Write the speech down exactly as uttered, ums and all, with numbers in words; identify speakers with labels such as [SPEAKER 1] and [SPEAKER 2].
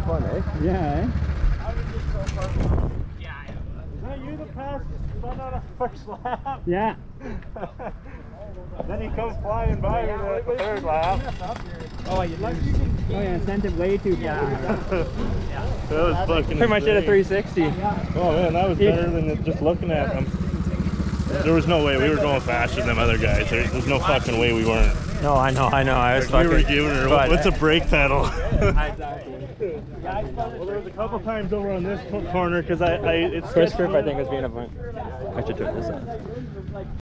[SPEAKER 1] fun, eh?
[SPEAKER 2] Yeah, eh?
[SPEAKER 3] Is that you that passed Spud on a first lap?
[SPEAKER 2] Yeah.
[SPEAKER 3] Then he comes flying by me the third lap.
[SPEAKER 2] Oh, you like Oh yeah, sent it way too far.
[SPEAKER 3] That was fucking
[SPEAKER 1] Pretty much did a
[SPEAKER 3] insane.
[SPEAKER 1] three sixty.
[SPEAKER 3] Oh man, that was better than just looking at them. There was no way we were going faster than them other guys. There, there's no fucking way we weren't.
[SPEAKER 1] No, I know, I know. I was
[SPEAKER 3] Like, we were
[SPEAKER 1] fucking.
[SPEAKER 3] giving her,
[SPEAKER 1] but-
[SPEAKER 3] what's a brake pedal?
[SPEAKER 1] Exactly.
[SPEAKER 3] Well, there was a couple times over on this corner because I, I, it's
[SPEAKER 1] Chris Grip, I think, was being a bunch. I should turn this on.